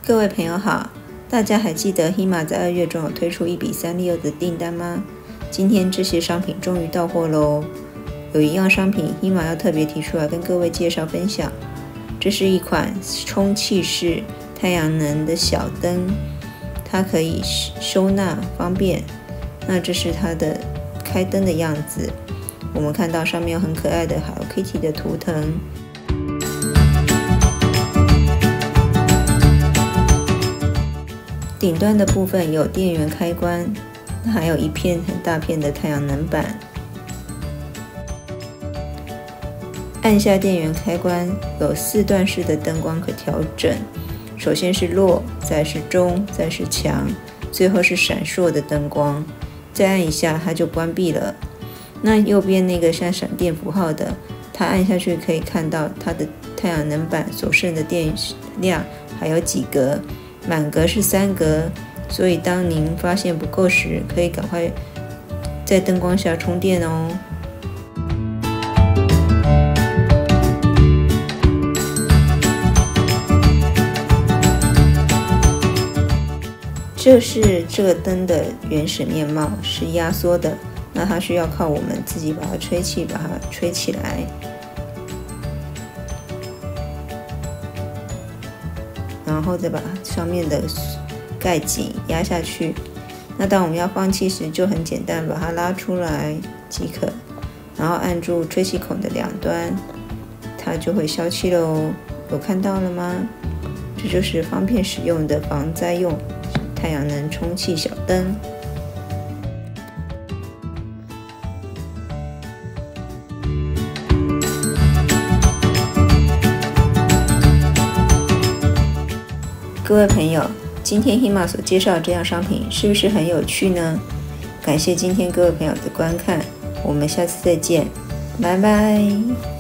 各位朋友好，大家还记得 Hema 在2月中有推出1比362的订单吗？今天这些商品终于到货喽。有一样商品 Hema 要特别提出来跟各位介绍分享，这是一款充气式太阳能的小灯，它可以收纳方便。那这是它的开灯的样子，我们看到上面有很可爱的 Hello Kitty 的图腾。顶端的部分有电源开关，还有一片很大片的太阳能板。按下电源开关，有4段式的灯光可调整，首先是弱，再是中，再是强，最后是闪烁的灯光。再按一下它就关闭了。那右边那个像闪电符号的，它按下去可以看到它的太阳能板所剩的电量还有几格。满格是3格，所以当您发现不够时，可以赶快在灯光下充电哦。这是这个灯的原始面貌，是压缩的，那它需要靠我们自己把它吹气，把它吹起来。然后再把上面的盖紧压下去。那当我们要放气时，就很简单，把它拉出来即可，然后按住吹气孔的2端，它就会消气喽。有看到了吗？这就是方便使用的防灾用太阳能充气小灯。各位朋友，今天 Hema 所介绍的这样商品是不是很有趣呢？感谢今天各位朋友的观看，我们下次再见，拜拜。